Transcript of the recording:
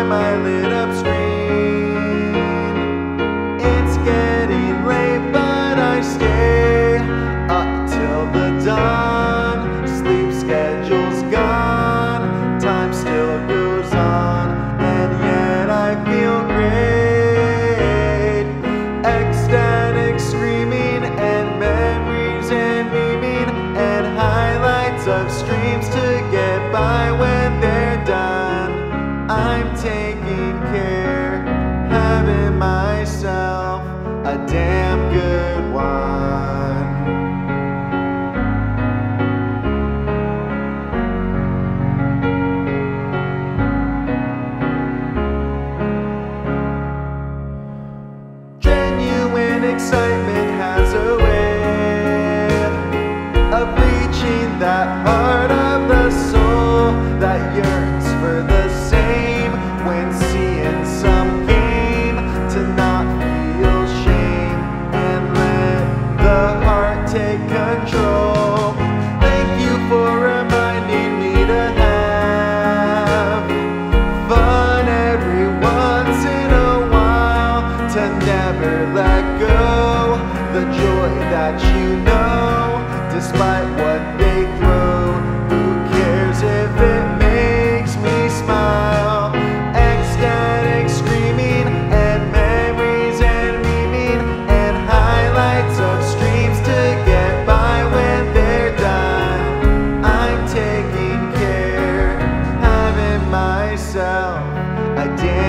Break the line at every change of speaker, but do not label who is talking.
my lit up screen. It's getting late, but I stay up till the dawn. Sleep schedule's gone, time still goes on, and yet I feel great. Ecstatic screaming and memories and memeing and highlights of streams to get by when they're done. I'm taking care, having myself a damn good one. Genuine excitement has a way of reaching that part of the soul that yearns for the same. When seeing some game, to not feel shame and let the heart take control. Thank you for reminding me to have fun every once in a while, to never let go the joy that you know, despite what they throw. Who cares if it makes me smile? Ecstatic screaming and memories and memeing and highlights of streams to get by when they're done. I'm taking care, having myself a damn